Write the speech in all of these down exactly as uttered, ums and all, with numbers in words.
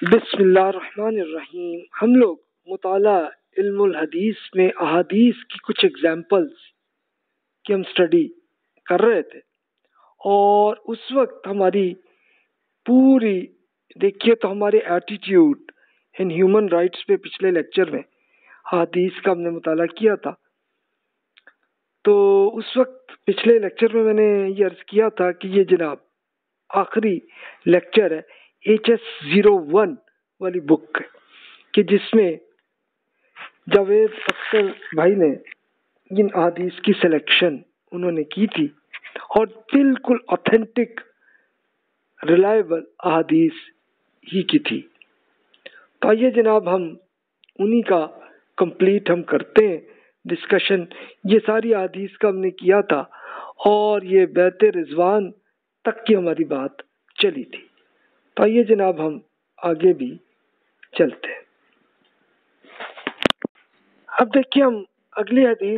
بسم اللہ الرحمن الرحیم۔ ہم لوگ مطالعہ علم الحدیث میں احادیث کی کچھ ایگزامپلس کی ہم اسٹڈی کر رہے تھے، اور اس وقت ہماری پوری دیکھیے تو ہمارے ایٹیٹیوڈ ان ہیومن رائٹس پہ پچھلے لیکچر میں احادیث کا ہم نے مطالعہ کیا تھا۔ تو اس وقت پچھلے لیکچر میں میں نے یہ عرض کیا تھا کہ یہ جناب آخری لیکچر ہے ایچ ایس زیرو ون والی بک ہے، کہ جس میں جاوید اختر بھائی نے ان احادیث کی سلیکشن انہوں نے کی تھی، اور بالکل اوتھینٹک ریلائبل احادیث ہی کی تھی۔ تو آئیے جناب ہم انہی کا کمپلیٹ ہم کرتے ہیں ڈسکشن۔ یہ ساری احادیث کا ہم نے کیا تھا، اور یہ بیعت رضوان تک کی ہماری بات چلی تھی۔ تو آئیے جناب ہم آگے بھی چلتے ہیں۔ اب دیکھیے ہم اگلی حدیث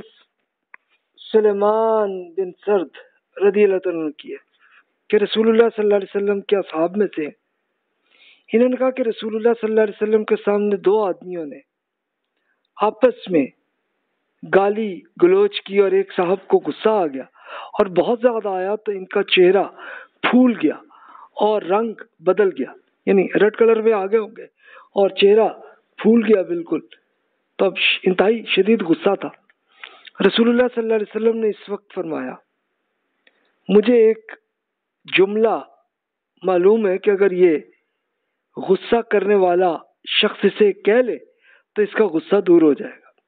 سلیمان بن سرد رضی اللہ عنہ کی ہے، کہ رسول اللہ صلی اللہ علیہ وسلم کے اصحاب میں سے انہوں نے کہا کہ رسول اللہ صلی اللہ علیہ وسلم کے سامنے دو آدمیوں نے آپس میں گالی گلوچ کی، اور ایک صاحب کو غصہ آ گیا اور بہت زیادہ آیا، تو ان کا چہرہ پھول گیا اور رنگ بدل گیا، یعنی ریڈ کلر میں آگے ہوں گے اور چہرہ پھول گیا بالکل۔ تو اب انتہائی شدید غصہ تھا۔ رسول اللہ صلی اللہ علیہ وسلم نے اس وقت فرمایا، مجھے ایک جملہ معلوم ہے کہ اگر یہ غصہ کرنے والا شخص اسے کہہ لے تو اس کا غصہ دور ہو جائے گا۔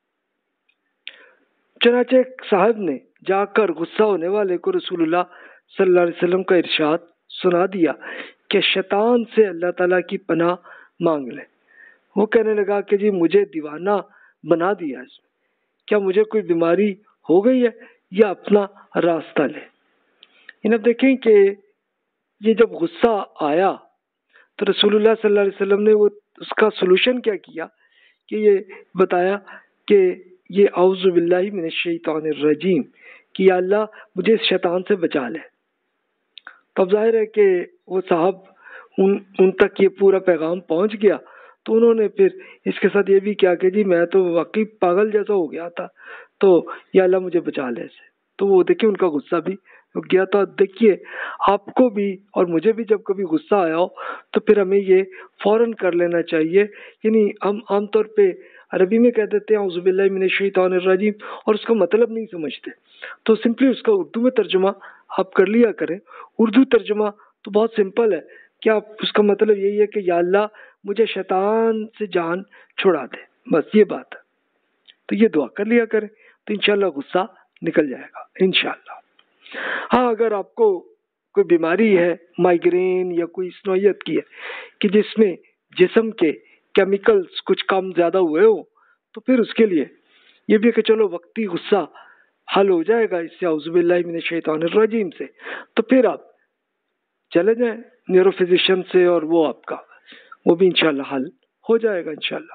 چنانچہ ایک صاحب نے جا کر غصہ ہونے والے کو رسول اللہ صلی اللہ علیہ وسلم کا ارشاد سنا دیا کہ شیطان سے اللہ تعالیٰ کی پناہ مانگ لے۔ وہ کہنے لگا کہ جی مجھے دیوانہ بنا دیا اس میں، کیا مجھے کوئی بیماری ہو گئی ہے، یا اپنا راستہ لے۔ ان اب دیکھیں کہ یہ جب غصہ آیا تو رسول اللہ صلی اللہ علیہ وسلم نے وہ اس کا سلوشن کیا کیا کہ یہ بتایا کہ یہ اعوذ باللہ من الشیطان الرجیم، کہ یا اللہ مجھے اس شیطان سے بچا لے۔ تب ظاہر ہے کہ وہ صاحب ان, ان تک یہ پورا پیغام پہنچ گیا، تو انہوں نے پھر اس کے ساتھ یہ بھی کیا کہ جی میں تو واقعی پاگل جیسا ہو گیا تھا، تو یا اللہ مجھے بچا لے سے۔ تو وہ دیکھیں ان کا غصہ بھی گیا تھا۔ دیکھیے آپ کو بھی اور مجھے بھی جب کبھی غصہ آیا ہو تو پھر ہمیں یہ فوراً کر لینا چاہیے، یعنی ہم عام طور پہ عربی میں کہہ دیتے ہیں اعوذ باللہ من الشیطان الرجیم، اور اس کا مطلب نہیں سمجھتے، تو سمپلی اس کا اردو میں ترجمہ آپ کر لیا کریں۔ اردو ترجمہ تو بہت سمپل ہے کہ آپ اس کا مطلب یہی ہے کہ یا اللہ مجھے شیطان سے جان چھڑا دے، بس یہ بات ہے۔ تو یہ دعا کر لیا کریں تو انشاءاللہ غصہ نکل جائے گا انشاءاللہ۔ ہاں اگر آپ کو کوئی بیماری ہے، مائیگرین یا کوئی اس نوعیت کی ہے کہ جس میں جسم کے کیمیکلز کچھ کم زیادہ ہوئے ہو، تو پھر اس کے لیے یہ بھی کہ چلو وقتی غصہ حل ہو جائے گا اس سے اعوذ باللہ من الشیطان الرجیم سے، تو پھر آپ چلے جائیں نیورو فزیشین سے، اور وہ آپ کا وہ بھی انشاءاللہ حل ہو جائے گا انشاءاللہ۔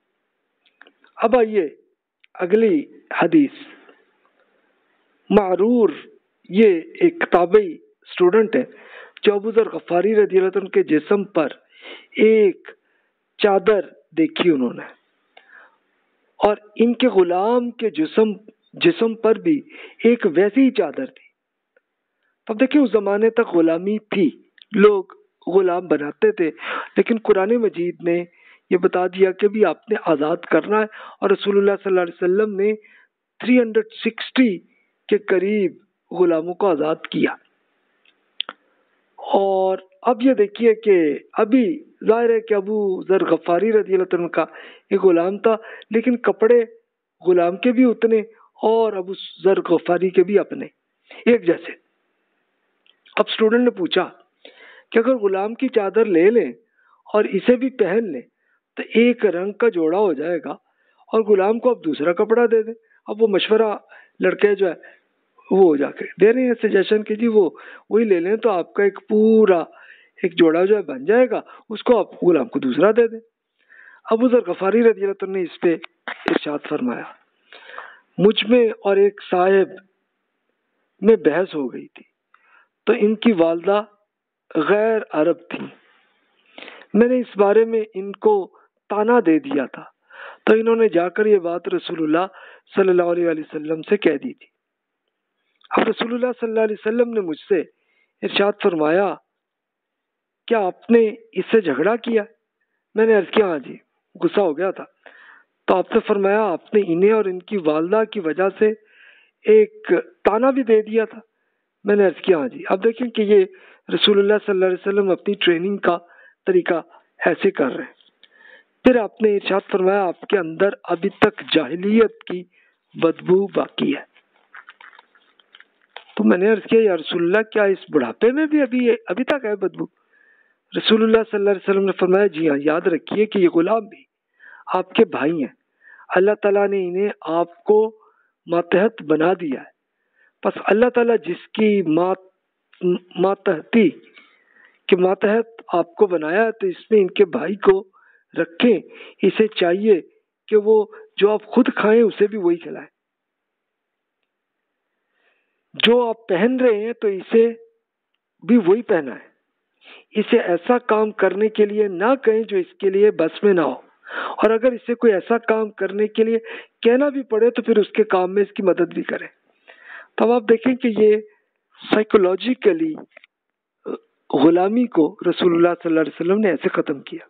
اب آئیے اگلی حدیث۔ معرور یہ ایک تابعی اسٹوڈنٹ ہے جو ابو ذر غفاری رضی اللہ عنہ کے جسم پر ایک چادر دیکھی انہوں نے، اور ان کے غلام کے جسم جسم پر بھی ایک ویسی ہی چادر تھی۔ اب دیکھیں اس زمانے تک غلامی تھی، لوگ غلام بناتے تھے، لیکن قرآن مجید نے یہ بتا دیا کہ بھی آپ نے آزاد کرنا ہے، اور رسول اللہ صلی اللہ علیہ وسلم نے تین سو ساٹھ کے قریب غلاموں کو آزاد کیا۔ اور اب یہ دیکھیے کہ ابھی ظاہر ہے کہ ابو ذر غفاری رضی اللہ عنہ کا ایک غلام تھا، لیکن کپڑے غلام کے بھی اتنے اور ابو ذر غفاری کے بھی اپنے ایک جیسے۔ اب اسٹوڈنٹ نے پوچھا کہ اگر غلام کی چادر لے لیں اور اسے بھی پہن لیں تو ایک رنگ کا جوڑا ہو جائے گا، اور غلام کو اب دوسرا کپڑا دے دیں۔ اب وہ مشورہ لڑکے جو ہے وہ جا کے دے رہے ہیں سجیشن کہ جی وہ وہی لے لیں، تو آپ کا ایک پورا ایک جوڑا جو ہے بن جائے گا، اس کو آپ غلام کو دوسرا دے دیں۔ ابو ذر غفاری رضی اللہ عنہ نے اس پہ ارشاد فرمایا، مجھ میں اور ایک صاحب میں بحث ہو گئی تھی، تو ان کی والدہ غیر عرب تھی، میں نے اس بارے میں ان کو تانا دے دیا تھا، تو انہوں نے جا کر یہ بات رسول اللہ صلی اللہ علیہ وسلم سے کہہ دی تھی۔ اب رسول اللہ صلی اللہ علیہ وسلم نے مجھ سے ارشاد فرمایا، کیا آپ نے اس سے جھگڑا کیا؟ میں نے عرض کیا ہاں جی، غصہ ہو گیا تھا۔ تو آپ نے فرمایا آپ نے انہیں اور ان کی والدہ کی وجہ سے ایک تانا بھی دے دیا تھا؟ میں نے عرض کیا ہاں جی۔ اب دیکھیں کہ یہ رسول اللہ صلی اللہ علیہ وسلم اپنی ٹریننگ کا طریقہ ایسے کر رہے ہیں۔ پھر آپ نے ارشاد فرمایا آپ کے اندر ابھی تک جاہلیت کی بدبو باقی ہے۔ تو میں نے عرض کیا یا رسول اللہ کیا اس بڑھاپے میں بھی ابھی ابھی تک ہے بدبو؟ رسول اللہ صلی اللہ علیہ وسلم نے فرمایا جی ہاں، یاد رکھیے کہ یہ غلام بھی آپ کے بھائی ہیں، اللہ تعالیٰ نے انہیں آپ کو ماتحت بنا دیا ہے، پس اللہ تعالیٰ جس کی ماتحتی کہ ماتحت آپ کو بنایا تو اس میں ان کے بھائی کو رکھیں، اسے چاہیے کہ وہ جو آپ خود کھائیں اسے بھی وہی کھلائیں، جو آپ پہن رہے ہیں تو اسے بھی وہی پہنا ہے، اسے ایسا کام کرنے کے لیے نہ کہیں جو اس کے لیے بس میں نہ ہو، اور اگر اسے کوئی ایسا کام کرنے کے لیے کہنا بھی پڑے تو پھر اس کے کام میں اس کی مدد بھی کریں۔ تو اب آپ دیکھیں کہ یہ سائیکولوجیکلی غلامی کو رسول اللہ صلی اللہ علیہ وسلم نے ایسے ختم کیا۔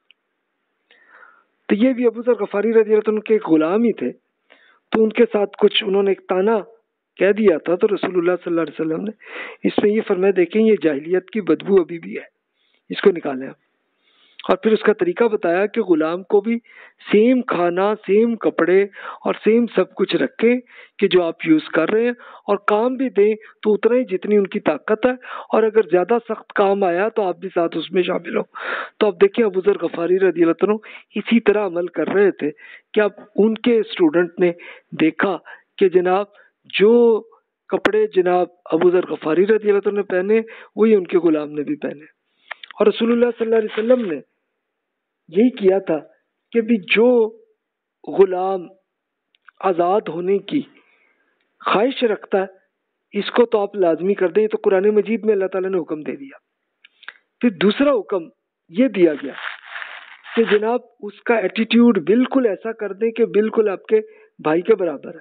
تو یہ بھی ابو ذر غفاری رضی اللہ عنہ کے ایک غلام ہی تھے، تو ان کے ساتھ کچھ انہوں نے ایک تانا کہہ دیا تھا، تو رسول اللہ صلی اللہ علیہ وسلم نے اس میں یہ فرمایا دیکھیں یہ جاہلیت کی بدبو ابھی بھی ہے، اس کو نکالیں۔ اور پھر اس کا طریقہ بتایا کہ غلام کو بھی سیم کھانا، سیم کپڑے اور سیم سب کچھ رکھیں کہ جو آپ یوز کر رہے ہیں، اور کام بھی دیں تو اتنا ہی جتنی ان کی طاقت ہے، اور اگر زیادہ سخت کام آیا تو آپ بھی ساتھ اس میں شامل ہو۔ تو اب دیکھیں ابو ذر غفاری رضی اللہ عنہ اسی طرح عمل کر رہے تھے کہ اب ان کے اسٹوڈنٹ نے دیکھا کہ جناب جو کپڑے جناب ابو ذر غفاری رضی اللہ عنہ نے پہنے وہی ان کے غلام نے بھی پہنے، اور رسول اللہ صلی اللہ علیہ وسلم نے یہی کیا تھا کہ بھی جو غلام آزاد ہونے کی خواہش رکھتا ہے اس کو تو آپ لازمی کر دیں، تو قرآن مجید میں اللہ تعالیٰ نے حکم دے دیا۔ پھر دوسرا حکم یہ دیا گیا کہ جناب اس کا ایٹیٹیوڈ بالکل ایسا کر دیں کہ بالکل آپ کے بھائی کے برابر ہے،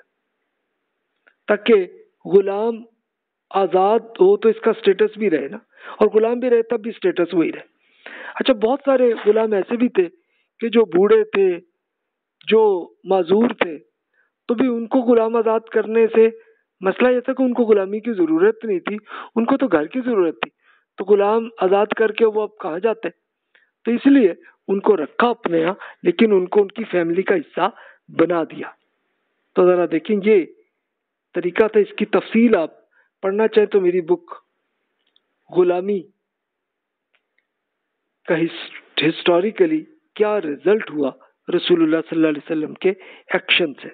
تاکہ غلام آزاد ہو تو اس کا سٹیٹس بھی رہے نا، اور غلام بھی رہے تب بھی سٹیٹس وہی رہے۔ اچھا بہت سارے غلام ایسے بھی تھے کہ جو بوڑھے تھے، جو معذور تھے، تو بھی ان کو غلام آزاد کرنے سے مسئلہ یہ تھا کہ ان کو غلامی کی ضرورت نہیں تھی، ان کو تو گھر کی ضرورت تھی، تو غلام آزاد کر کے وہ اب کہاں جاتے، تو اس لیے ان کو رکھا اپنے یہاں، لیکن ان کو ان کی فیملی کا حصہ بنا دیا۔ تو ذرا دیکھیں یہ طریقہ تھا، اس کی تفصیل آپ پڑھنا چاہیں تو میری بک غلامی کا ہسٹوریکلی کیا رزلٹ ہوا رسول اللہ صلی اللہ علیہ وسلم کے ایکشن سے۔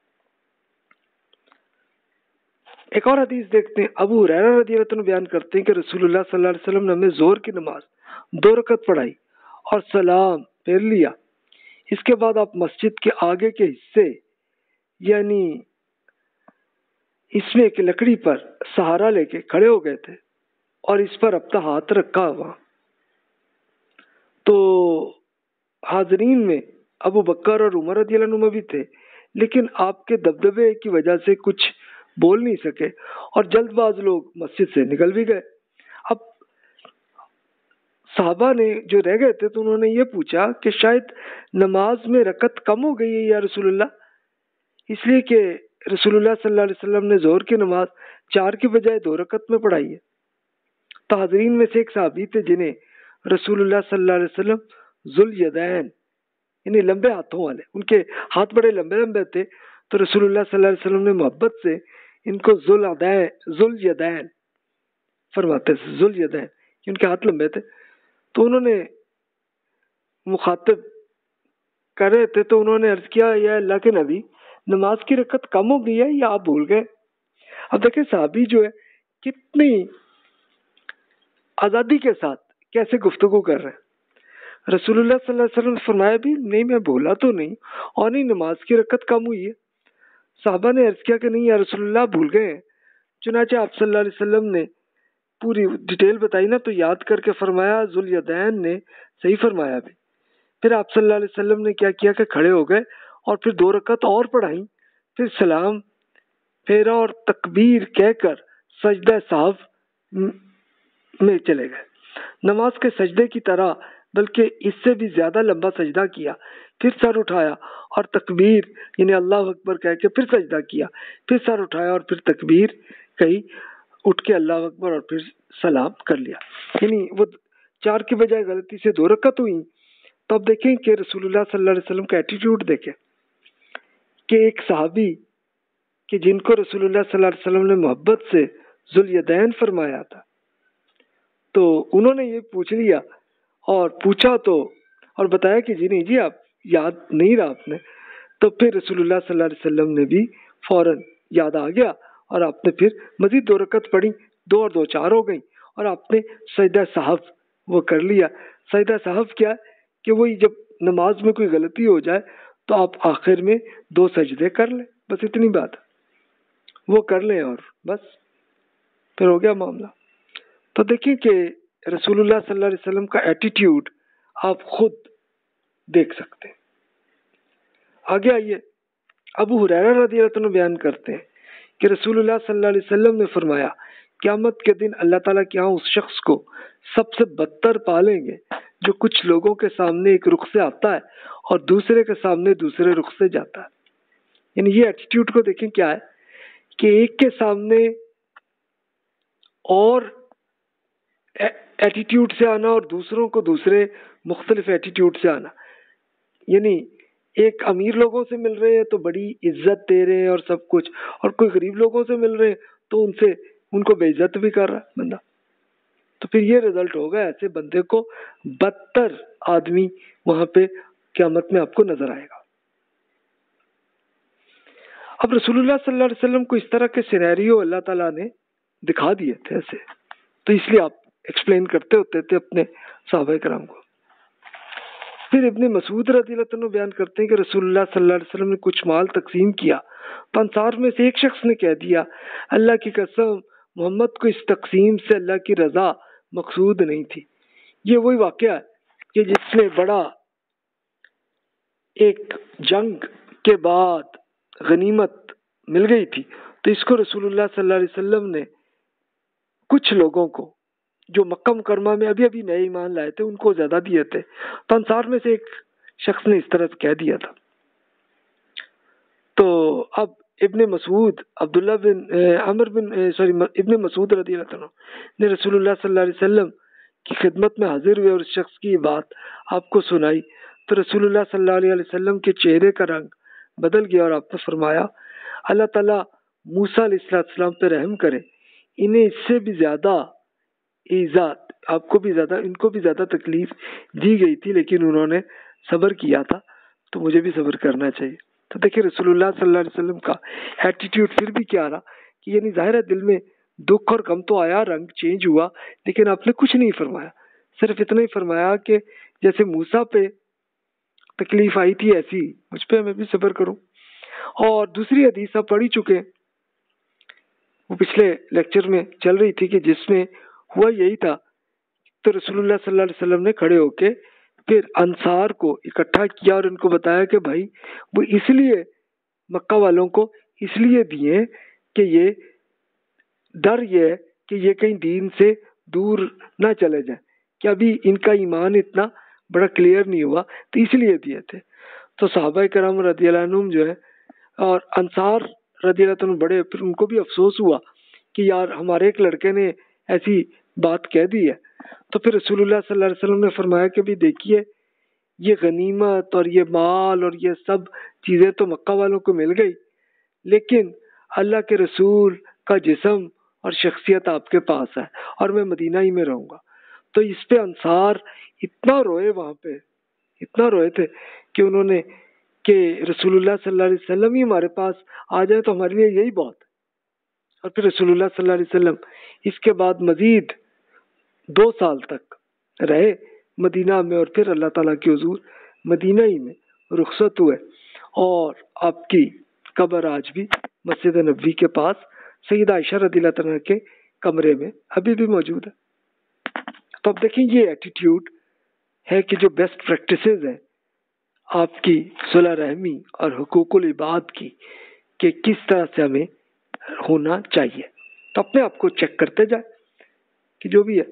ایک اور حدیث دیکھتے ہیں، ابو ہریرہ رضی اللہ عنہ بیان کرتے ہیں کہ رسول اللہ صلی اللہ علیہ وسلم نے ہمیں ظہر کی نماز دو رکعت پڑھائی اور سلام پھیر لیا، اس کے بعد آپ مسجد کے آگے کے حصے یعنی اس میں ایک لکڑی پر سہارا لے کے کھڑے ہو گئے تھے اور اس پر اپنا ہاتھ رکھا ہوا، تو حاضرین میں ابو بکر اور عمر رضی اللہ عنہ بھی تھے، لیکن آپ کے دبدبے کی وجہ سے کچھ بول نہیں سکے اور جلد باز لوگ مسجد سے نکل بھی گئے۔ اب صحابہ نے جو رہ گئے تھے تو انہوں نے یہ پوچھا کہ شاید نماز میں رکعت کم ہو گئی ہے یا رسول اللہ، اس لیے کہ رسول اللہ صلی اللہ علیہ وسلم نے ظہر کی نماز چار کی بجائے دو رکعت میں پڑھائی ہے۔ تو حاضرین میں سے ایک صحابی تھے جنہیں رسول اللہ صلی اللہ علیہ وسلم ذوالیدین یعنی لمبے ہاتھوں والے، ان کے ہاتھ بڑے لمبے لمبے تھے، تو رسول اللہ صلی اللہ علیہ وسلم نے محبت سے ان کو ذوالیدین فرماتے تھے، ذوالیدین ان کے ہاتھ لمبے تھے، تو انہوں نے مخاطب کر رہے تھے تو انہوں نے عرض کیا یا اللہ کے نبی نماز کی رکعت کم ہو گئی ہے یا آپ بھول گئے؟ اب دیکھیں صحابی جو ہے کتنی آزادی کے ساتھ کیسے گفتگو کر رہے ہیں۔ رسول اللہ صلی اللہ علیہ وسلم نے فرمایا بھی نہیں میں بولا تو نہیں، اور نہیں نماز کی رکعت کم ہوئی ہے۔ صحابہ نے عرض کیا کہ نہیں یا رسول اللہ بھول گئے ہیں۔ چنانچہ آپ صلی اللہ علیہ وسلم نے پوری ڈیٹیل بتائی نا، تو یاد کر کے فرمایا ذوالیدین نے صحیح فرمایا بھی، پھر آپ صلی اللہ علیہ وسلم نے کیا کیا کہ کھڑے ہو گئے اور پھر دو رکعت اور پڑھائیں، پھر سلام پھیرا اور تکبیر کہہ کر سجدہ صاحب میں چلے گئے، نماز کے سجدے کی طرح بلکہ اس سے بھی زیادہ لمبا سجدہ کیا، پھر سر اٹھایا اور تکبیر یعنی اللہ اکبر کہہ کے پھر سجدہ کیا، پھر سر اٹھایا اور پھر تکبیر کہی، اٹھ کے اللہ اکبر اور پھر سلام کر لیا۔ یعنی وہ چار کی بجائے غلطی سے دو رکعت ہوئی۔ تو اب دیکھیں کہ رسول اللہ صلی اللہ علیہ وسلم کا ایٹیٹیوڈ دیکھیں کہ ایک صحابی کہ جن کو رسول اللہ صلی اللہ علیہ وسلم نے محبت سے ذوالیدین فرمایا تھا، تو انہوں نے یہ پوچھ لیا اور پوچھا تو اور بتایا کہ جی نہیں جی آپ یاد نہیں رہا آپ نے، تو پھر رسول اللہ صلی اللہ علیہ وسلم نے بھی فوراً یاد آ گیا اور آپ نے پھر مزید دو رکعت پڑھی، دو اور دو چار ہو گئیں اور آپ نے سجدہ صاحب وہ کر لیا۔ سجدہ صاحب کیا ہے کہ وہی جب نماز میں کوئی غلطی ہو جائے تو آپ آخر میں دو سجدے کر لیں، بس اتنی بات ہے، وہ کر لیں اور بس پھر ہو گیا معاملہ۔ تو دیکھیں کہ رسول اللہ صلی اللہ علیہ وسلم کا ایٹیٹیوڈ آپ خود دیکھ سکتے ہیں۔ آگے آئیے، ابو ہریرہ رضی اللہ عنہ بیان کرتے ہیں کہ رسول اللہ صلی اللہ علیہ وسلم نے فرمایا قیامت کے دن اللہ تعالیٰ کے یہاں اس شخص کو سب سے بدتر پالیں گے جو کچھ لوگوں کے سامنے ایک رخ سے آتا ہے اور دوسرے کے سامنے دوسرے رخ سے جاتا ہے۔ یعنی یہ ایٹیٹیوڈ کو دیکھیں کیا ہے کہ ایک کے سامنے اور ایٹیٹیوڈ سے آنا اور دوسروں کو دوسرے مختلف ایٹیٹیوڈ سے آنا، یعنی ایک امیر لوگوں سے مل رہے ہیں تو بڑی عزت دے رہے ہیں اور سب کچھ، اور کوئی غریب لوگوں سے مل رہے ہیں تو ان سے ان کو بے عزت بھی کر رہا ہے بندہ، تو پھر یہ رزلٹ ہوگا، ایسے بندے کو بدتر آدمی وہاں پہ قیامت میں آپ کو نظر آئے گا۔ اب رسول اللہ صلی اللہ علیہ وسلم کو اس طرح کے سینیریو اللہ تعالیٰ نے دکھا دیے تھے ایسے، تو اس لیے آپ ایکسپلین کرتے ہوتے تھے اپنے صحابہ کرام کو۔ پھر ابن مسعود رضی اللہ عنہ بیان کرتے ہیں کہ رسول اللہ صلی اللہ علیہ وسلم نے کچھ مال تقسیم کیا تو انصار میں سے ایک شخص نے کہہ دیا اللہ کی قسم محمد کو اس تقسیم سے اللہ کی رضا مقصود نہیں تھی۔ یہ وہی واقعہ ہے کہ جس میں بڑا ایک جنگ کے بعد غنیمت مل گئی تھی تو اس کو رسول اللہ صلی اللہ علیہ وسلم نے کچھ لوگوں کو جو مکہ مکرمہ میں ابھی ابھی نئے ایمان لائے تھے ان کو زیادہ دیے تھے، تو انصار میں سے ایک شخص نے اس طرح سے کہہ دیا تھا۔ تو اب ابن مسعود عبداللہ بن عمر بن سوری ابن مسعود رضی اللہ عنہ نے رسول اللہ صلی اللہ علیہ وسلم کی خدمت میں حاضر ہوئے اور اس شخص کی بات آپ کو سنائی تو رسول اللہ صلی اللہ علیہ وسلم کے چہرے کا رنگ بدل گیا اور آپ نے فرمایا اللہ تعالیٰ موسیٰ علیہ السلام پہ رحم کرے، انہیں اس سے بھی زیادہ ایذا آپ کو بھی زیادہ ان کو بھی زیادہ تکلیف دی گئی تھی لیکن انہوں نے صبر کیا تھا، تو مجھے بھی صبر کرنا چاہیے۔ تو دیکھیں رسول اللہ صلی اللہ علیہ وسلم کا ایٹیٹیوڈ پھر بھی کیا رہا کہ یعنی ظاہر ہے دل میں دکھ اور غم تو آیا، رنگ چینج ہوا، لیکن آپ نے کچھ نہیں فرمایا، صرف اتنا ہی فرمایا کہ جیسے موسیٰ پہ تکلیف آئی تھی ایسی مجھ پہ میں بھی صبر کروں۔ اور دوسری حدیث آپ پڑھ ہی چکے، وہ پچھلے لیکچر میں چل رہی تھی کہ جس میں ہوا یہی تھا، تو رسول اللہ صلی اللہ علیہ وسلم نے کھڑے ہو کے پھر انصار کو اکٹھا کیا اور ان کو بتایا کہ بھائی وہ اس لیے مکہ والوں کو اس لیے دیے کہ یہ ڈر یہ ہے کہ یہ کہیں دین سے دور نہ چلے جائیں، کہ ابھی ان کا ایمان اتنا بڑا کلیئر نہیں ہوا، تو اس لیے دیے تھے۔ تو صحابہ کرام رضی اللہ عنہم جو ہے اور انصار رضی اللہ عنہ بڑے، پھر ان کو بھی افسوس ہوا کہ یار ہمارے ایک لڑکے نے ایسی بات کہہ دی ہے، تو پھر رسول اللہ صلی اللہ علیہ وسلم نے فرمایا کہ بھی دیکھیے یہ غنیمت اور یہ مال اور یہ سب چیزیں تو مکہ والوں کو مل گئی، لیکن اللہ کے رسول کا جسم اور شخصیت آپ کے پاس ہے اور میں مدینہ ہی میں رہوں گا۔ تو اس پہ انصار اتنا روئے، وہاں پہ اتنا روئے تھے کہ انہوں نے کہ رسول اللہ صلی اللہ علیہ وسلم ہی ہمارے پاس آ جائے تو ہمارے لیے یہی بہت ہے۔ اور پھر رسول اللہ صلی اللہ علیہ وسلم اس کے بعد مزید دو سال تک رہے مدینہ میں اور پھر اللہ تعالیٰ کی حضور مدینہ ہی میں رخصت ہوئے، اور آپ کی قبر آج بھی مسجد نبوی کے پاس سیدہ عائشہ رضی اللہ عنہا کے کمرے میں ابھی بھی موجود ہے۔ تو اب دیکھیں یہ ایٹیٹیوڈ ہے کہ جو بیسٹ پریکٹسز ہیں آپ کی صلح رحمی اور حقوق العباد کی کہ کس طرح سے ہمیں ہونا چاہیے. تو اپنے آپ کو چیک کرتے جائیں کہ جو بھی ہے.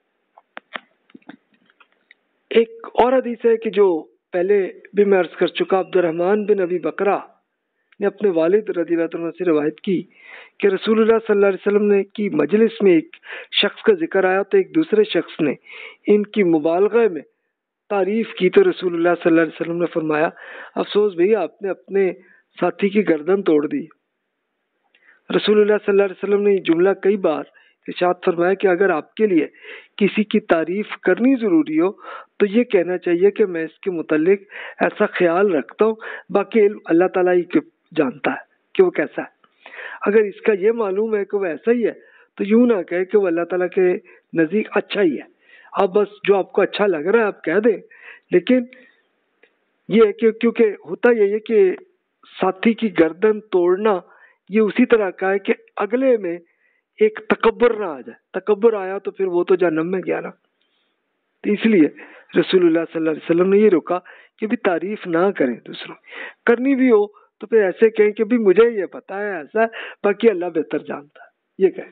ایک اور حدیث ہے کہ جو پہلے بھی میں عرض کر چکا، عبد الرحمن بن ابی بکرہ نے اپنے والد رضی اللہ عنہ سے روایت کی کہ رسول اللہ صلی اللہ علیہ وسلم نے کی مجلس میں ایک شخص کا ذکر آیا تو ایک دوسرے شخص نے ان کی مبالغہ میں تعریف کی تو رسول اللہ صلی اللہ علیہ وسلم نے فرمایا افسوس بھئی آپ نے اپنے ساتھی کی گردن توڑ دی. رسول اللہ صلی اللہ علیہ وسلم نے یہ جملہ کئی بار ارشاد فرمایا کہ اگر آپ کے لیے کسی کی تعریف کرنی ضروری ہو تو یہ کہنا چاہیے کہ میں اس کے متعلق ایسا خیال رکھتا ہوں، باقی علم اللہ تعالیٰ ہی جانتا ہے کہ وہ کیسا ہے. اگر اس کا یہ معلوم ہے کہ وہ ایسا ہی ہے تو یوں نہ کہے کہ وہ اللہ تعالیٰ کے نزدیک اچھا ہی ہے. آپ بس جو آپ کو اچھا لگ رہا ہے آپ کہہ دیں، لیکن یہ ہے کہ کیونکہ ہوتا یہ ہے کہ ساتھی کی گردن توڑنا یہ اسی طرح کا ہے کہ اگلے میں ایک تکبر نہ آ جائے. تکبر آیا تو پھر وہ تو جہنم میں گیا نا. تو اس لیے رسول اللہ صلی اللہ علیہ وسلم نے یہ روکا کہ بھی تعریف نہ کریں دوسروں. کرنی بھی ہو تو پھر ایسے کہیں کہ بھی مجھے یہ پتا ہے ایسا ہے، باقی اللہ بہتر جانتا ہے، یہ کہیں.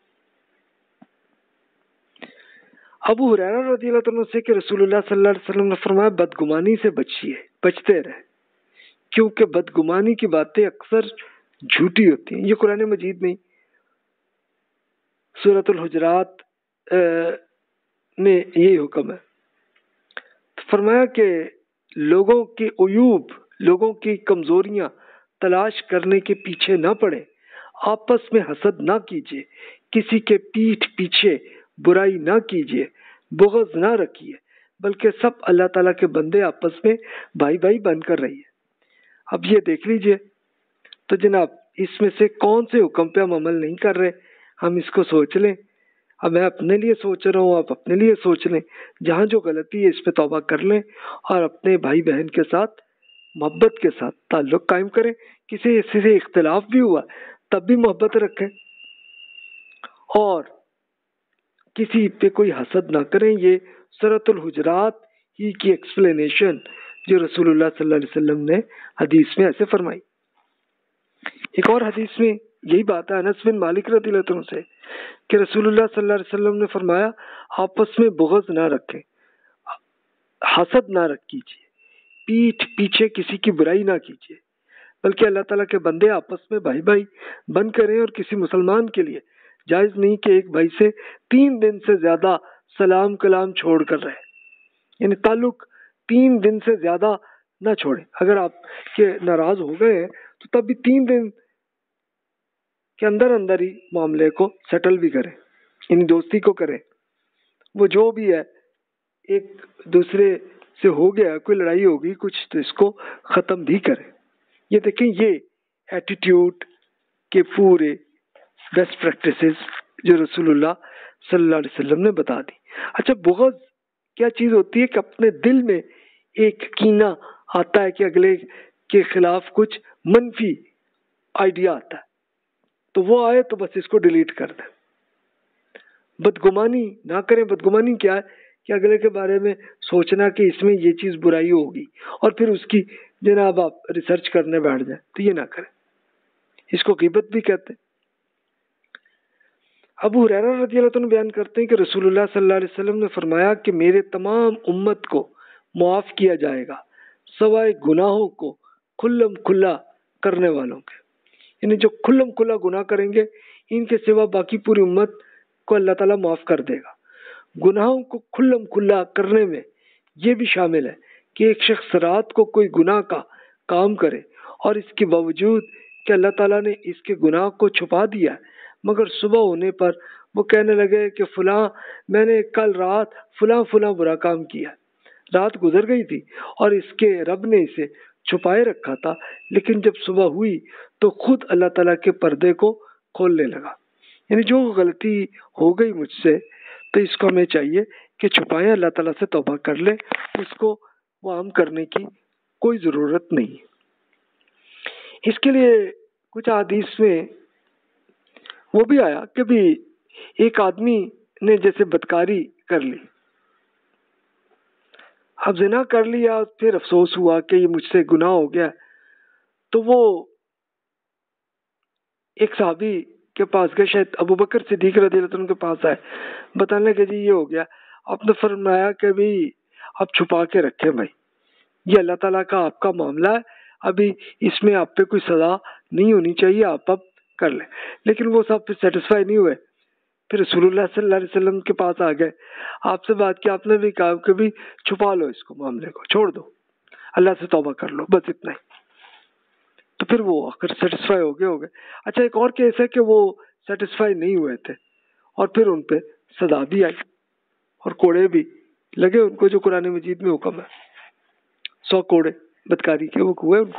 ابو ہریرہ رضی اللہ عنہ سے کہ رسول اللہ صلی اللہ علیہ وسلم نے فرمایا بدگمانی سے بچیے، بچتے رہے، کیونکہ بدگمانی کی باتیں اکثر جھوٹی ہوتی ہیں. یہ قرآن مجید میں سورۃ الحجرات میں یہی حکم ہے. فرمایا کہ لوگوں کے عیوب، لوگوں کی کمزوریاں تلاش کرنے کے پیچھے نہ پڑے، آپس میں حسد نہ کیجیے، کسی کے پیٹھ پیچھے برائی نہ کیجیے، بغض نہ رکھیے، بلکہ سب اللہ تعالیٰ کے بندے آپس میں بھائی بھائی بن کر رہیے. اب یہ دیکھ لیجئے تو جناب اس میں سے کون سے حکم پہ ہم عمل نہیں کر رہے، ہم اس کو سوچ لیں. اب میں اپنے لیے سوچ رہا ہوں، آپ اپنے لیے سوچ لیں، جہاں جو غلطی ہے اس پہ توبہ کر لیں اور اپنے بھائی بہن کے ساتھ محبت کے ساتھ تعلق قائم کریں. کسی سے اختلاف بھی ہوا تب بھی محبت رکھیں اور کسی پہ کوئی حسد نہ کریں. یہ سورۃ الحجرات ہی کی ایکسپلینیشن جو رسول اللہ صلی اللہ علیہ وسلم نے حدیث میں ایسے فرمائی. ایک اور حدیث میں یہی بات ہے انس بن مالک رضی اللہ عنہ سے کہ رسول اللہ صلی اللہ علیہ وسلم نے فرمایا آپس میں بغض نہ رکھیں، حسد نہ رکھ کیجیے، پیٹھ پیچھے کسی کی برائی نہ کیجیے، بلکہ اللہ تعالیٰ کے بندے آپس میں بھائی بھائی بن کریں. اور کسی مسلمان کے لیے جائز نہیں کہ ایک بھائی سے تین دن سے زیادہ سلام کلام چھوڑ کر رہے، یعنی تعلق تین دن سے زیادہ نہ چھوڑیں. اگر آپ کے ناراض ہو گئے ہیں تو تب بھی تین دن کے اندر اندر ہی معاملے کو سیٹل بھی کریں، یعنی دوستی کو کریں. وہ جو بھی ہے ایک دوسرے سے ہو گیا، کوئی لڑائی ہوگی کچھ، تو اس کو ختم بھی کریں. یہ دیکھیں یہ ایٹیٹیوڈ کے پورے بیسٹ پریکٹسز جو رسول اللہ صلی اللہ علیہ وسلم نے بتا دی. اچھا بغض کیا چیز ہوتی ہے کہ اپنے دل میں ایک کینہ آتا ہے کہ اگلے کے خلاف کچھ منفی آئیڈیا آتا ہے، تو وہ آئے تو بس اس کو ڈیلیٹ کر دیں. بدگمانی نہ کریں. بدگمانی کیا ہے کہ اگلے کے بارے میں سوچنا کہ اس میں یہ چیز برائی ہوگی اور پھر اس کی جناب آپ ریسرچ کرنے بیٹھ جائیں، تو یہ نہ کریں. اس کو غیبت بھی کہتے ہیں. ابو ہریرہ رضی اللہ عنہ بیان کرتے ہیں کہ رسول اللہ صلی اللہ علیہ وسلم نے فرمایا کہ میرے تمام امت کو معاف کیا جائے گا سوائے گناہوں کو کھلم کھلا کرنے والوں کے. یعنی جو کھلم کھلا گناہ کریں گے ان کے سوا باقی پوری امت کو اللہ تعالیٰ معاف کر دے گا. گناہوں کو کھلم کھلا کرنے میں یہ بھی شامل ہے کہ ایک شخص رات کو کوئی گناہ کا کام کرے اور اس کے باوجود کہ اللہ تعالیٰ نے اس کے گناہ کو چھپا دیا ہے، مگر صبح ہونے پر وہ کہنے لگے کہ فلاں میں نے کل رات فلاں فلاں برا کام کیا. رات گزر گئی تھی اور اس کے رب نے اسے چھپائے رکھا تھا، لیکن جب صبح ہوئی تو خود اللہ تعالیٰ کے پردے کو کھولنے لگا. یعنی جو غلطی ہو گئی مجھ سے تو اس کو ہمیں چاہیے کہ چھپائیں، اللہ تعالیٰ سے توبہ کر لیں، اس کو وہ عام کرنے کی کوئی ضرورت نہیں. اس کے لیے کچھ حدیث میں وہ بھی آیا کہ بھی ایک آدمی نے جیسے بدکاری کر لی اب زنا کر لیا، پھر افسوس ہوا کہ یہ مجھ سے گناہ ہو گیا، تو وہ ایک صحابی کے پاس گئے، شاید ابو بکر صدیق رضی اللہ عنہ کے پاس آئے، بتانے لگے جی یہ ہو گیا. آپ نے فرمایا کہ بھی آپ چھپا کے رکھیں بھائی، یہ اللہ تعالیٰ کا آپ کا معاملہ ہے، ابھی اس میں آپ پہ کوئی سزا نہیں ہونی چاہیے، آپ اب کر لیں. لیکن وہ سب پھر سیٹسفائی نہیں ہوئے، پھر رسول اللہ صلی اللہ علیہ وسلم کے پاس آ گئے، آپ سے بات کی، آپ نے بھی کہا کہ بھی چھپا لو اس کو، معاملے کو چھوڑ دو، اللہ سے توبہ کر لو، بس اتنا ہی. تو پھر وہ اگر سیٹسفائی ہو گئے ہو گئے. اچھا ایک اور کیس ہے کہ وہ سیٹسفائی نہیں ہوئے تھے اور پھر ان پہ سزا بھی آئی اور کوڑے بھی لگے ان کو، جو قرآن مجید میں حکم ہے، سو کوڑے بدکاری کے وہ ہوئے ان کو.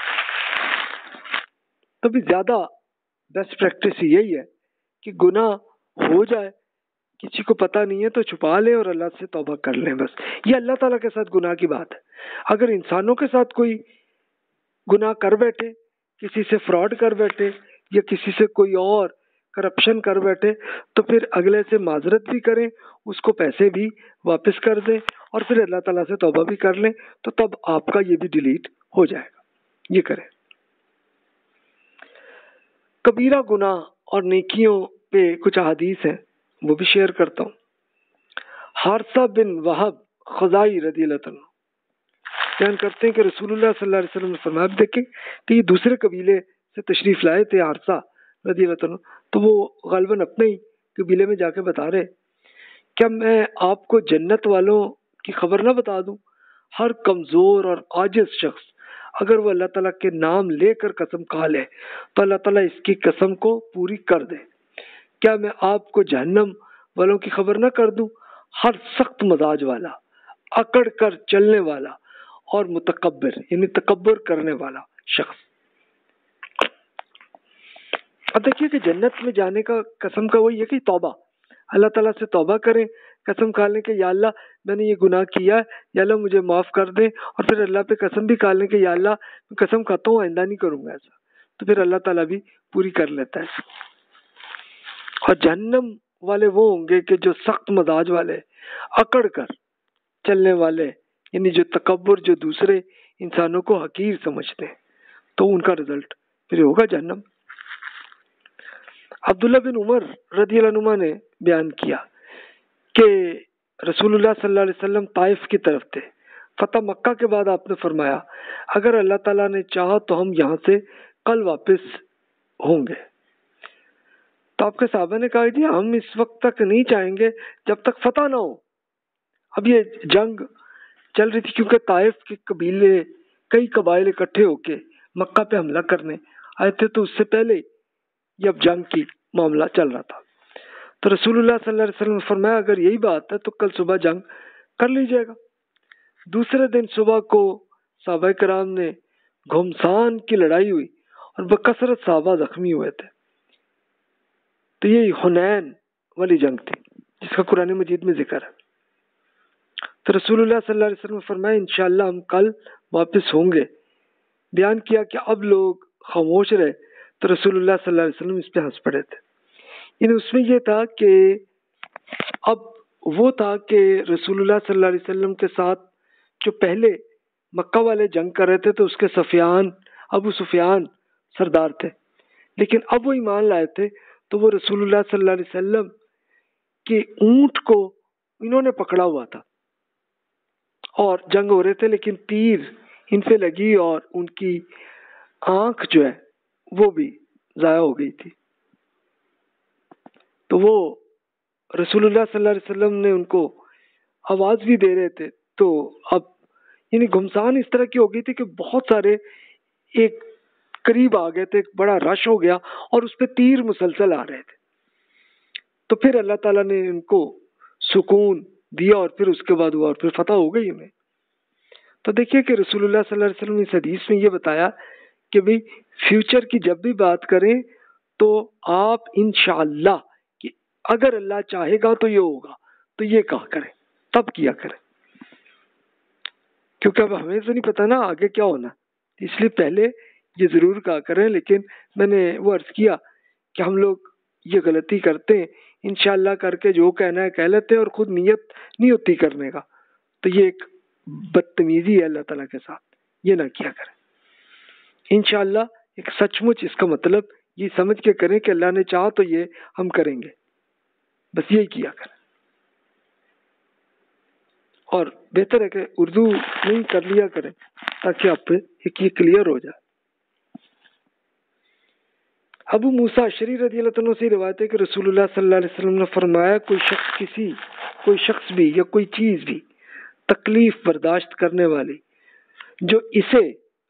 تو بھی زیادہ بیسٹ پریکٹس یہی ہے کہ گناہ ہو جائے، کسی کو پتہ نہیں ہے تو چھپا لے اور اللہ سے توبہ کر لیں، بس. یہ اللہ تعالیٰ کے ساتھ گناہ کی بات ہے. اگر انسانوں کے ساتھ کوئی گناہ کر بیٹھے، کسی سے فراڈ کر بیٹھے یا کسی سے کوئی اور کرپشن کر بیٹھے، تو پھر اگلے سے معذرت بھی کریں، اس کو پیسے بھی واپس کر دیں اور پھر اللہ تعالیٰ سے توبہ بھی کر لیں، تو تب آپ کا یہ بھی ڈیلیٹ ہو جائے گا. یہ کریں. کبیرہ گناہ اور نیکیوں پہ کچھ احادیث ہیں، وہ بھی شیئر کرتا ہوں. حارثہ بن وہب خزائی رضی اللہ عنہ بیان کرتے ہیں کہ رسول اللہ صلی اللہ علیہ وسلم نے فرمایا، دیکھیں کہ یہ دوسرے قبیلے سے تشریف لائے تھے حارثہ رضی اللہ عنہ، تو وہ غالباً اپنے ہی قبیلے میں جا کے بتا رہے، کیا میں آپ کو جنت والوں کی خبر نہ بتا دوں؟ ہر کمزور اور عاجز شخص اگر وہ اللہ تعالیٰ کے نام لے کر قسم کھا لے تو اللہ تعالیٰ اس کی قسم کو پوری کر دے. کیا میں آپ کو جہنم والوں کی خبر نہ کر دوں؟ ہر سخت مزاج والا، اکڑ کر چلنے والا اور متکبر یعنی تکبر کرنے والا شخص. اب دیکھیے کہ جنت میں جانے کا قسم کا وہی ہے کہ توبہ، اللہ تعالیٰ سے توبہ کریں، قسم کھا لیں کہ یا اللہ میں نے یہ گناہ کیا ہے، یا اللہ مجھے معاف کر دیں، اور پھر اللہ پہ قسم بھی کھا لیں کہ یا اللہ میں قسم کھاتا ہوں آئندہ نہیں کروں گا ایسا، تو پھر اللہ تعالیٰ بھی پوری کر لیتا ہے. اور جہنم والے وہ ہوں گے کہ جو سخت مزاج والے، اکڑ کر چلنے والے، یعنی جو تکبر، جو دوسرے انسانوں کو حقیر سمجھتے ہیں، تو ان کا رزلٹ پھر ہوگا جہنم. عبداللہ بن عمر رضی اللہ عنہ نے بیان کیا کہ رسول اللہ صلی اللہ علیہ وسلم طائف کی طرف تھے. فتح مکہ کے بعد آپ نے فرمایا، اگر اللہ تعالیٰ نے چاہا تو ہم یہاں سے کل واپس ہوں گے. تو آپ کے صحابہ نے کہا جی ہم اس وقت تک نہیں چاہیں گے جب تک فتح نہ ہو. اب یہ جنگ چل رہی تھی کیونکہ طائف کے قبیلے، کئی قبائل اکٹھے ہو کے مکہ پہ حملہ کرنے آئے تھے، تو اس سے پہلے یہ اب جنگ کی معاملہ چل رہا تھا. تو رسول اللہ صلی اللہ علیہ وسلم نے فرمایا اگر یہی بات ہے تو کل صبح جنگ کر لیجیے گا. دوسرے دن صبح کو صحابہ کرام نے گھمسان کی لڑائی ہوئی اور بکثرت صحابہ زخمی ہوئے تھے. تو یہ حنین والی جنگ تھی جس کا قرآن مجید میں ذکر ہے. تو رسول اللہ صلی اللہ علیہ وسلم نے فرمایا انشاءاللہ ہم کل واپس ہوں گے. بیان کیا کہ اب لوگ خاموش رہے تو رسول اللہ صلی اللہ علیہ وسلم اس پہ ہنس پڑے تھے. یعنی اس میں یہ تھا کہ اب وہ تھا کہ رسول اللہ صلی اللہ علیہ وسلم کے ساتھ جو پہلے مکہ والے جنگ کر رہے تھے تو اس کے سفیان، ابو سفیان سردار تھے، لیکن اب وہ ایمان لائے تھے تو وہ رسول اللہ صلی اللہ علیہ وسلم کے اونٹ کو انہوں نے پکڑا ہوا تھا اور جنگ ہو رہے تھے، لیکن تیر ان پہ لگی اور ان کی آنکھ جو ہے وہ بھی ضائع ہو گئی تھی. تو وہ رسول اللہ صلی اللہ علیہ وسلم نے ان کو آواز بھی دے رہے تھے. تو اب یعنی گھمسان اس طرح کی ہو گئی تھی کہ بہت سارے ایک قریب آ گئے تھے، بڑا رش ہو گیا اور اس پہ تیر مسلسل آ رہے تھے. تو پھر اللہ تعالیٰ نے ان کو سکون دیا اور پھر اس کے بعد ہوا اور پھر فتح ہو گئی انہیں. تو دیکھیے کہ رسول اللہ صلی اللہ علیہ وسلم نے اس حدیث میں یہ بتایا کہ بھئی فیوچر کی جب بھی بات کریں تو آپ انشاءاللہ کہ اگر اللہ چاہے گا تو یہ ہوگا تو یہ کہا کریں، تب کیا کریں، کیونکہ اب ہمیں تو نہیں پتا نا آگے کیا ہونا، اس لیے پہلے یہ ضرور کہا کریں. لیکن میں نے وہ عرض کیا کہ ہم لوگ یہ غلطی کرتے ہیں، انشاءاللہ کر کے جو کہنا ہے کہہ لیتے ہیں اور خود نیت نہیں ہوتی کرنے کا. تو یہ ایک بدتمیزی ہے اللہ تعالیٰ کے ساتھ، یہ نہ کیا کریں۔ انشاءاللہ ایک سچ مچ اس کا مطلب یہ سمجھ کے کریں کہ اللہ نے چاہا تو یہ ہم کریں گے، بس یہی کیا کریں۔ اور بہتر ہے کہ اردو نہیں کر لیا کریں تاکہ آپ پہ ایک یہ کلیئر ہو جائے۔ ابو موسیٰ اشعری رضی اللہ عنہ سے روایت ہے کہ رسول اللہ صلی اللہ علیہ وسلم نے فرمایا کوئی شخص کسی کوئی شخص بھی یا کوئی چیز بھی تکلیف برداشت کرنے والی جو اسے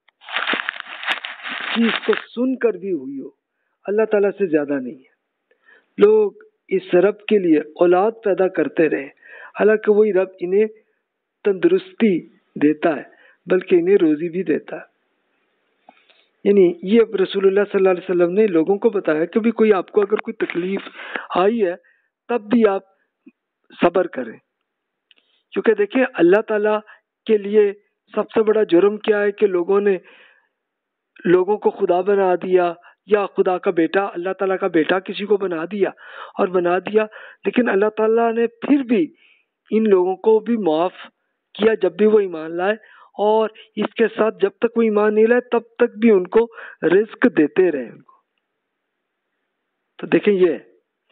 چیز کو سن کر بھی ہوئی ہو، اللہ تعالیٰ سے زیادہ نہیں ہے۔ لوگ اس رب کے لیے اولاد پیدا کرتے رہے، حالانکہ وہی رب انہیں تندرستی دیتا ہے بلکہ انہیں روزی بھی دیتا ہے۔ یعنی یہ رسول اللہ صلی اللہ علیہ وسلم نے لوگوں کو بتایا کہ بھی کوئی آپ کو اگر کوئی تکلیف آئی ہے تب بھی آپ صبر کریں، کیونکہ دیکھیں اللہ تعالیٰ کے لیے سب سے بڑا جرم کیا ہے کہ لوگوں نے لوگوں کو خدا بنا دیا، یا خدا کا بیٹا، اللہ تعالیٰ کا بیٹا کسی کو بنا دیا اور بنا دیا لیکن اللہ تعالیٰ نے پھر بھی ان لوگوں کو بھی معاف کیا جب بھی وہ ایمان لائے، اور اس کے ساتھ جب تک وہ ایمان نہیں لائے تب تک بھی ان کو رزق دیتے رہے ان کو۔ تو دیکھیں یہ ہے۔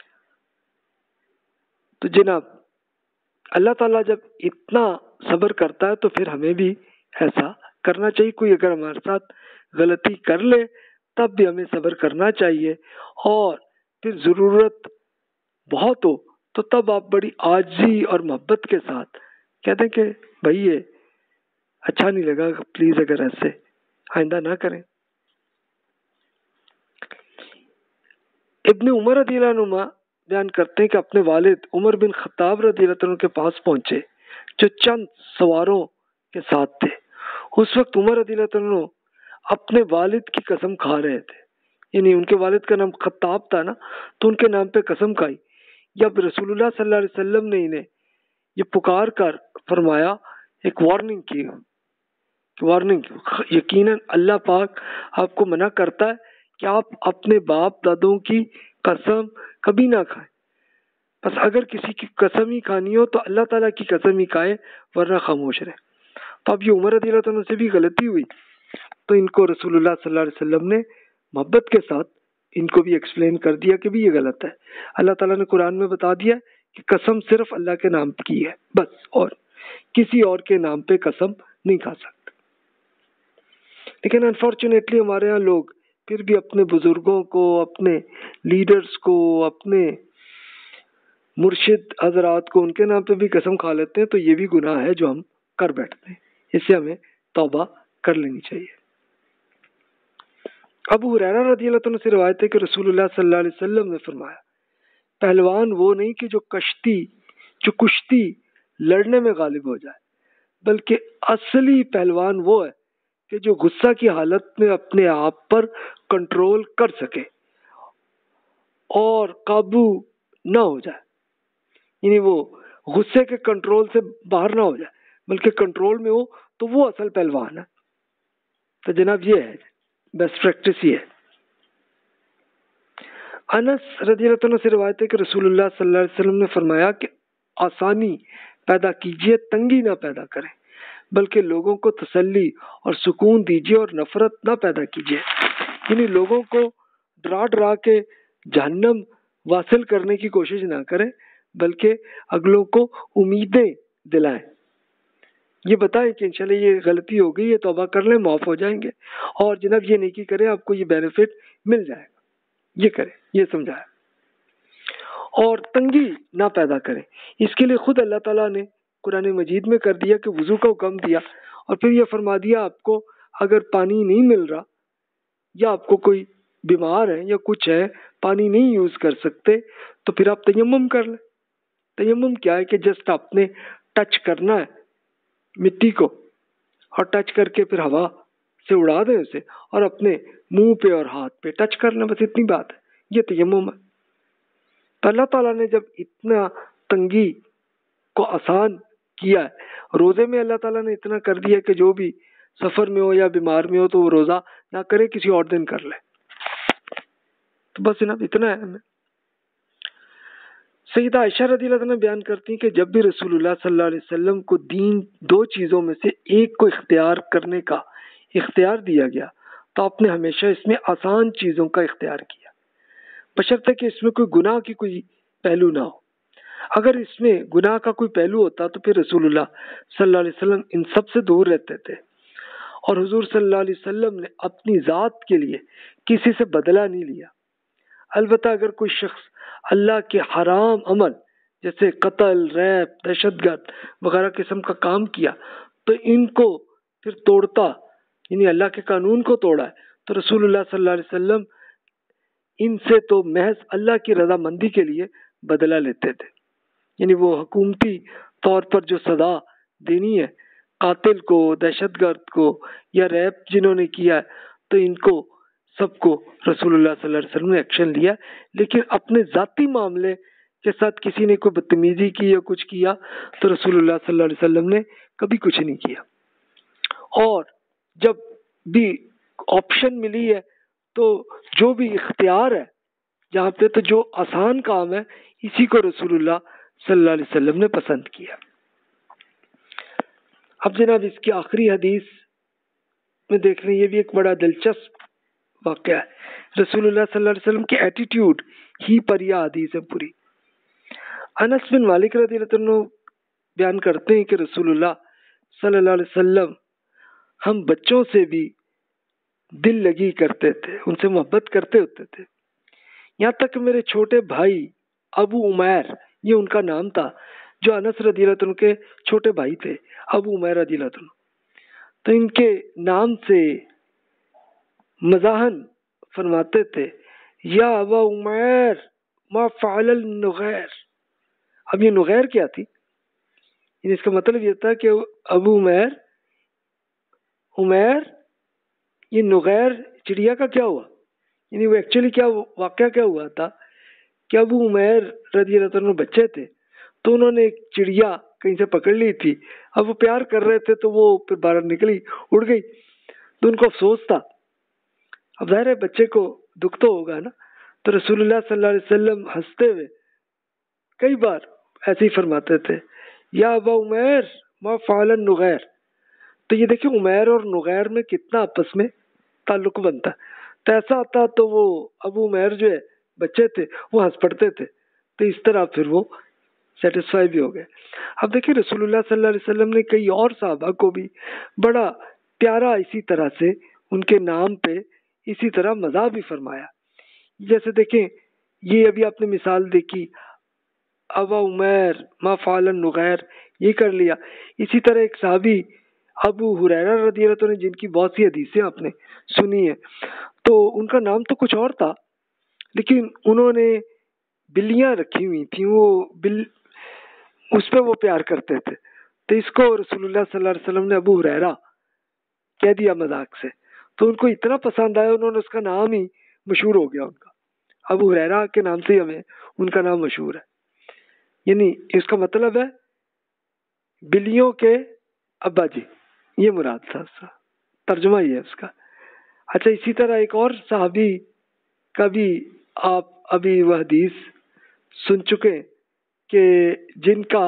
تو جناب اللہ تعالیٰ جب اتنا صبر کرتا ہے تو پھر ہمیں بھی ایسا کرنا چاہیے۔ کوئی اگر ہمارے ساتھ غلطی کر لے تب بھی ہمیں صبر کرنا چاہیے، اور پھر ضرورت بہت ہو تو تب آپ بڑی عاجزی اور محبت کے ساتھ کہتے ہیں کہ بھائی یہ اچھا نہیں لگا، پلیز اگر ایسے آئندہ نہ کریں۔ ابن عمر رضی اللہ عنہ بیان کرتے ہیں کہ اپنے والد عمر بن خطاب رضی اللہ عنہ کے پاس پہنچے جو چند سواروں کے ساتھ تھے۔ اس وقت عمر رضی اللہ عنہ اپنے والد کی قسم کھا رہے تھے، یعنی ان کے والد کا نام خطاب تھا نا، تو ان کے نام پہ قسم کھائی۔ جب رسول اللہ صلی اللہ علیہ وسلم نے انہیں یہ پکار کر فرمایا، ایک وارننگ کی وارننگ یقیناً اللہ پاک آپ کو منع کرتا ہے کہ آپ اپنے باپ دادوں کی قسم کبھی نہ کھائیں، بس اگر کسی کی قسم ہی کھانی ہو تو اللہ تعالیٰ کی قسم ہی کھائے ورنہ خاموش رہے۔ تو اب یہ عمر رضی اللہ عنہ سے بھی غلطی ہوئی تو ان کو رسول اللہ صلی اللہ علیہ وسلم نے محبت کے ساتھ ان کو بھی ایکسپلین کر دیا کہ بھی یہ غلط ہے۔ اللہ تعالیٰ نے قرآن میں بتا دیا کہ قسم صرف اللہ کے نام کی ہے بس، اور کسی اور کے نام پہ قسم نہیں کھا سکتے۔ لیکن انفارچونیٹلی ہمارے ہاں لوگ پھر بھی اپنے بزرگوں کو، اپنے لیڈرز کو، اپنے مرشد حضرات کو ان کے نام پہ بھی قسم کھا لیتے ہیں، تو یہ بھی گناہ ہے جو ہم کر بیٹھتے ہیں، اس سے ہمیں توبہ کر لینی چاہیے۔ ابو ہریرہ رضی اللہ عنہ سے روایت ہے کہ رسول اللہ صلی اللہ علیہ وسلم نے فرمایا پہلوان وہ نہیں کہ جو کشتی جو کشتی لڑنے میں غالب ہو جائے، بلکہ اصلی پہلوان وہ ہے کہ جو غصہ کی حالت میں اپنے آپ پر کنٹرول کر سکے اور قابو نہ ہو جائے، یعنی وہ غصے کے کنٹرول سے باہر نہ ہو جائے بلکہ کنٹرول میں ہو، تو وہ اصل پہلوان ہے۔ تو جناب یہ ہے بیسٹ پریکٹس یہ ہے۔ انس رضی اللہ عنہ سے روایت ہے کہ رسول اللہ صلی اللہ علیہ وسلم نے فرمایا کہ آسانی پیدا کیجیے، تنگی نہ پیدا کریں، بلکہ لوگوں کو تسلی اور سکون دیجیے اور نفرت نہ پیدا کیجیے، یعنی لوگوں کو ڈرا ڈرا کے جہنم واصل کرنے کی کوشش نہ کریں بلکہ اگلوں کو امیدیں دلائیں، یہ بتائیں کہ انشاءاللہ یہ غلطی ہو گئی ہے، توبہ کر لیں، معاف ہو جائیں گے، اور جناب یہ نیکی کریں آپ کو یہ بینیفٹ مل جائے گا، یہ کریں، یہ سمجھایا۔ اور تنگی نہ پیدا کریں، اس کے لیے خود اللہ تعالیٰ نے قرآن مجید میں کر دیا کہ وضو کا حکم دیا، اور پھر یہ فرما دیا آپ کو اگر پانی نہیں مل رہا یا آپ کو کوئی بیمار ہے یا کچھ ہے، پانی نہیں یوز کر سکتے، تو پھر آپ تیمم کر لیں۔ تیمم کیا ہے کہ جسٹ آپ نے ٹچ کرنا ہے مٹی کو، اور ٹچ کر کے پھر ہوا سے اڑا دیں اسے اور اپنے منہ پہ اور ہاتھ پہ ٹچ کر لیں، بس اتنی بات ہے، یہ تیمم ہے۔ تو اللہ تعالیٰ نے جب اتنا تنگی کو آسان کیا ہے، روزے میں اللہ تعالیٰ نے اتنا کر دیا کہ جو بھی سفر میں ہو یا بیمار میں ہو تو وہ روزہ نہ کرے، کسی اور دن کر لے، تو بس جناب اتنا ہے ہمیں۔ سیدہ عائشہ رضی اللہ عنہ بیان کرتی ہیں کہ جب بھی رسول اللہ صلی اللہ علیہ وسلم کو دین دو چیزوں میں سے ایک کو اختیار کرنے کا اختیار دیا گیا تو آپ نے ہمیشہ اس میں آسان چیزوں کا اختیار کیا، بشرطے کہ اس میں کوئی گناہ کی کوئی پہلو نہ ہو۔ اگر اس میں گناہ کا کوئی پہلو ہوتا تو پھر رسول اللہ صلی اللہ علیہ وسلم ان سب سے دور رہتے تھے، اور حضور صلی اللہ علیہ وسلم نے اپنی ذات کے لیے کسی سے بدلہ نہیں لیا۔ البتہ اگر کوئی شخص اللہ کے حرام عمل جیسے قتل، ریپ، دہشت گرد وغیرہ قسم کا کام کیا تو ان کو پھر توڑتا، یعنی اللہ کے قانون کو توڑا ہے، تو رسول اللہ صلی اللہ علیہ وسلم ان سے تو محض اللہ کی رضا مندی کے لیے بدلہ لیتے تھے، یعنی وہ حکومتی طور پر جو سزا دینی ہے قاتل کو، دہشت گرد کو یا ریپ جنہوں نے کیا ہے تو ان کو سب کو رسول اللہ صلی اللہ علیہ وسلم نے ایکشن لیا، لیکن اپنے ذاتی معاملے کے ساتھ کسی نے کوئی بدتمیزی کی یا کچھ کیا تو رسول اللہ صلی اللہ علیہ وسلم نے کبھی کچھ نہیں کیا۔ اور جب بھی آپشن ملی ہے تو جو بھی اختیار ہے جہاں پہ تو جو آسان کام ہے اسی کو رسول اللہ صلی اللہ علیہ وسلم نے پسند کیا۔ اب جناب اس کی آخری حدیث میں دیکھ رہے ہیں، یہ بھی ایک بڑا دلچسپ واقعہ ہے، رسول اللہ صلی اللہ علیہ وسلم کی ایٹیٹیوڈ ہی پر یہ حدیث ہے پوری۔ انس بن مالک رضی اللہ عنہ بیان کرتے ہیں کہ رسول اللہ صلی اللہ علیہ وسلم ہم بچوں سے بھی دل لگی کرتے تھے، ان سے محبت کرتے ہوتے تھے، یہاں تک کہ میرے چھوٹے بھائی ابو عمیر، یہ ان کا نام تھا، جو انس رضی اللہ عنہ کے چھوٹے بھائی تھے، ابو عمیر رضی اللہ عنہ، تو ان کے نام سے مزاحن فرماتے تھے یا ابا عمیر ما فعل النغیر۔ اب یہ نغیر کیا تھی؟ یعنی اس کا مطلب یہ تھا کہ ابو عمیر عمیر یہ نغیر چڑیا کا کیا ہوا، یعنی وہ ایکچولی کیا واقعہ کیا ہوا تھا کہ ابو عمیر رضی اللہ عنہ بچے تھے تو انہوں نے ایک چڑیا کہیں سے پکڑ لی تھی، اب وہ پیار کر رہے تھے تو وہ پھر باہر نکلی، اڑ گئی، تو ان کو افسوس تھا۔ اب ظاہر ہے بچے کو دکھ تو ہوگا نا، تو رسول اللہ صلی اللہ علیہ وسلم ہنستے ہوئے کئی بار ایسے ہی فرماتے تھے یا ابا عمیر ما فعل النغیر۔ تو یہ دیکھیں عمیر اور نغیر میں کتنا آپس میں تعلق بنتا ہے، تو ایسا آتا تو وہ ابو عمیر جو ہے بچے تھے وہ ہنس پڑتے تھے، تو اس طرح پھر وہ سیٹسفائی بھی ہو گئے۔ اب دیکھیں رسول اللہ صلی اللہ علیہ وسلم نے کئی اور صحابہ کو بھی بڑا پیارا اسی طرح سے ان کے نام پہ اسی طرح مزاح بھی فرمایا، جیسے دیکھیں یہ ابھی آپ نے مثال دیکھی ابا عمیر ما فعل النغیر، یہ کر لیا۔ اسی طرح ایک صحابی ابو ہریرہ رضی اللہ عنہ جن کی بہت سی حدیثیں آپ نے سنی ہیں، تو ان کا نام تو کچھ اور تھا لیکن انہوں نے بلیاں رکھی ہوئی تھیں، وہ بل اس پہ وہ پیار کرتے تھے، تو اس کو رسول اللہ صلی اللہ علیہ وسلم نے ابو ہریرہ کہہ دیا مذاق سے، تو ان کو اتنا پسند آیا انہوں نے اس کا نام ہی مشہور ہو گیا، ان کا ابو ہریرہ کے نام سے ہی ہمیں ان کا نام مشہور ہے، یعنی اس کا مطلب ہے بلیوں کے ابا جی، یہ مراد تھا، اس کا ترجمہ ہی ہے اس کا۔ اچھا اسی طرح ایک اور صحابی کا بھی آپ ابھی وہ حدیث سن چکے کہ جن کا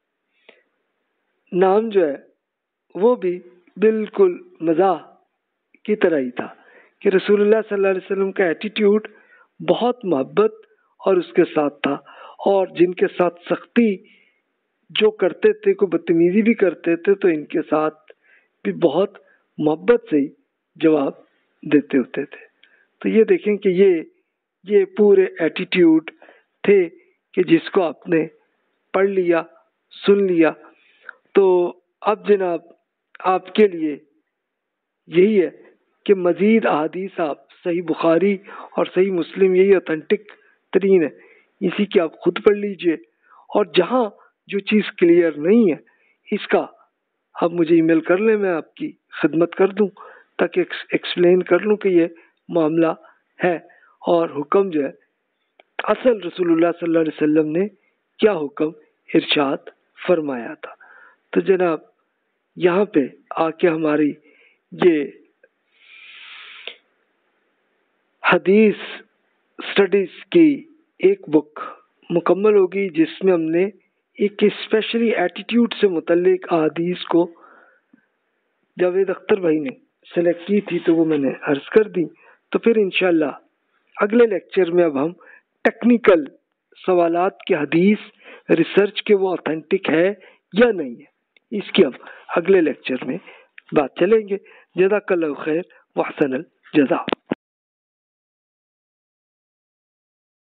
نام جو ہے وہ بھی بالکل مزاح کی طرح ہی تھا کہ رسول اللہ صلی اللہ علیہ وسلم کا ایٹیٹیوڈ بہت محبت اور اس کے ساتھ تھا، اور جن کے ساتھ سختی جو کرتے تھے، کوئی بدتمیزی بھی کرتے تھے تو ان کے ساتھ بھی بہت محبت سے ہی جواب دیتے ہوتے تھے۔ تو یہ دیکھیں کہ یہ یہ پورے ایٹیٹیوڈ تھے کہ جس کو آپ نے پڑھ لیا، سن لیا، تو اب جناب آپ کے لیے یہی ہے کہ مزید احادیث آپ صحیح بخاری اور صحیح مسلم، یہی اوتھینٹک ترین ہے، اسی کی آپ خود پڑھ لیجئے، اور جہاں جو چیز کلیئر نہیں ہے اس کا آپ مجھے ای میل کر لیں، میں آپ کی خدمت کر دوں تاکہ ایکسپلین کر لوں کہ یہ معاملہ ہے اور حکم جو ہے اصل رسول اللہ صلی اللہ علیہ وسلم نے کیا حکم ارشاد فرمایا تھا۔ تو جناب یہاں پہ آ کے ہماری یہ حدیث اسٹڈیز کی ایک بک مکمل ہوگی جس میں ہم نے ایک اسپیشلی ایٹیٹیوڈ سے متعلق احادیث کو جاوید اختر بھائی نے سلیکٹ کی تھی تو وہ میں نے عرض کر دی. تو پھر انشاءاللہ اگلے لیکچر میں اب ہم ٹیکنیکل سوالات کے حدیث ریسرچ کے وہ اوتھینٹک ہے یا نہیں ہے اس کی ہم اگلے لیکچر میں بات چلیں گے. جزاک اللہ خیر واحسن الجزا.